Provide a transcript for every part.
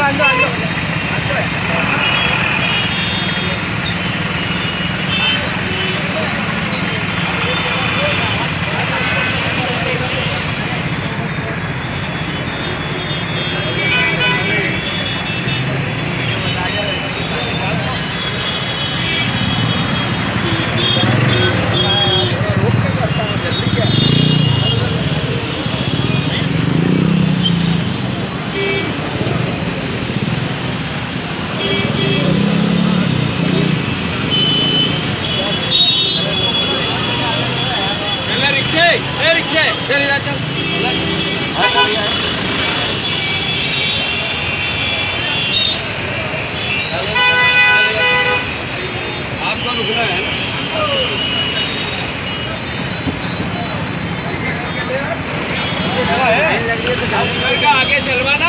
आगे चलवाना।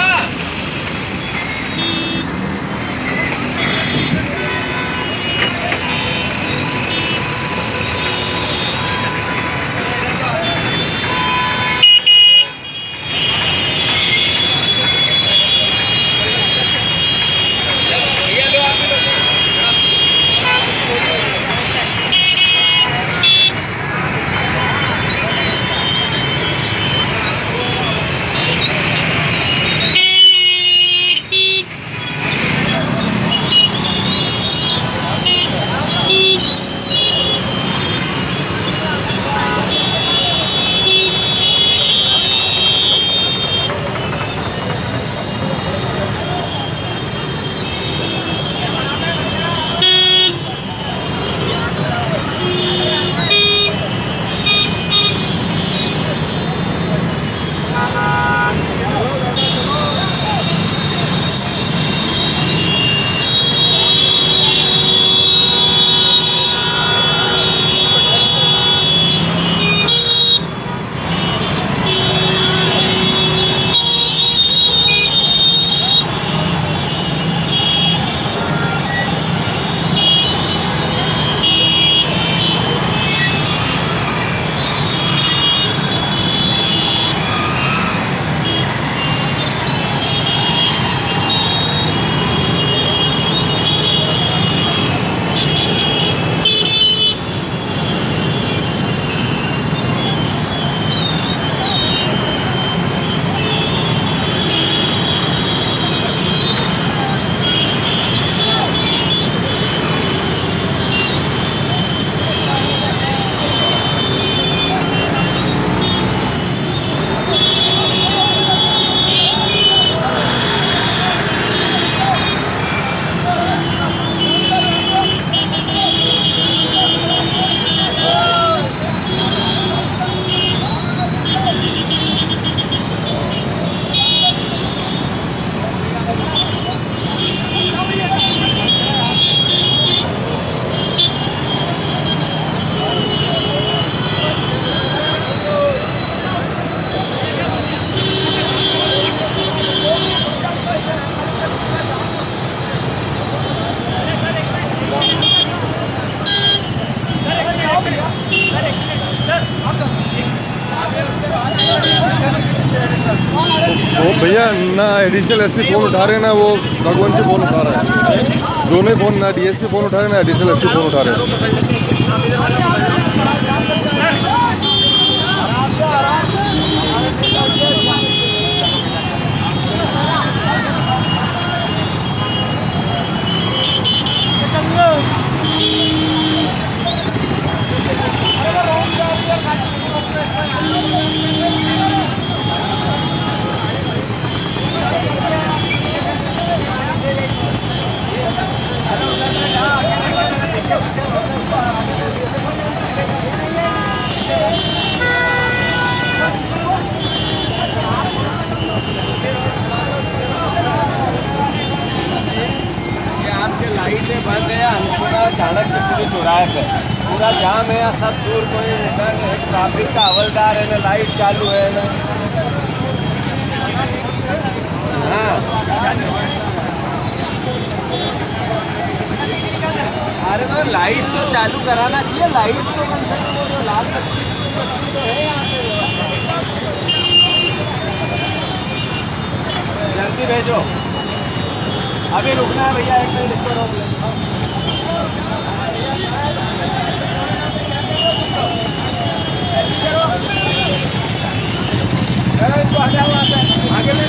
वो भैया ना एडिशनल एसपी फ़ोन उठा रहे हैं ना वो रघुवंशी फ़ोन उठा रहा है। दोनों ही फ़ोन, ना डीएसपी फ़ोन उठा रहे हैं ना एडिशनल एसपी फ़ोन उठा रहे हैं। लाइटें बंद है, चाणक्य चौराहे पे पूरा जाम है, सब दूर कोई ट्रैफिक का हवलदार है ना, लाइट चालू है ना। हाँ अरे तो लाइट तो चालू कराना चाहिए, लाइट तो बंद करना, लाल बत्ती तो है यहाँ पे, जल्दी भेजो। अभी रुकना है भैया, 1 मिनट इसको रोक लें। इसको हटा हुआ है, आगे ले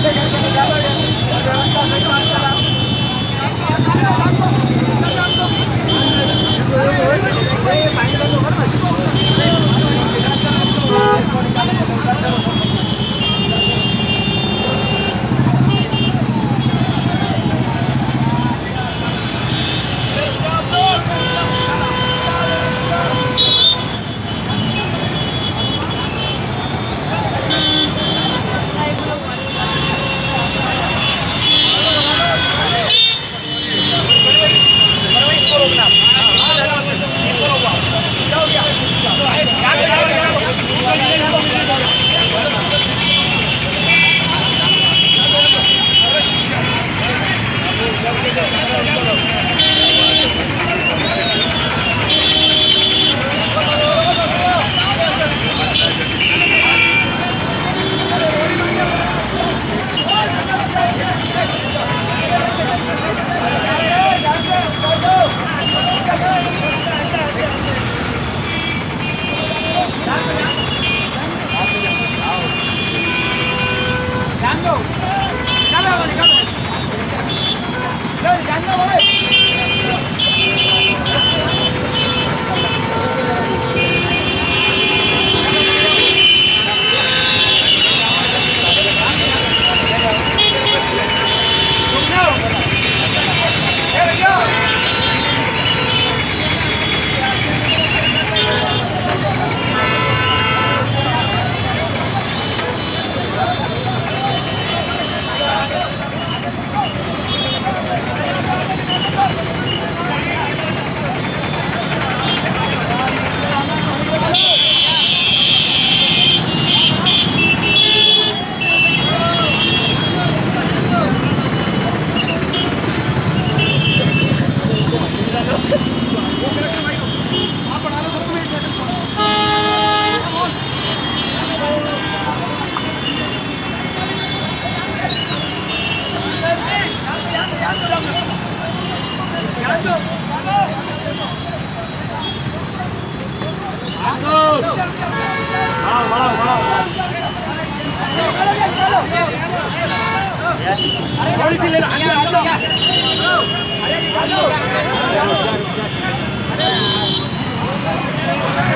थोड़ी सी ले लो, आगे आ जाओ।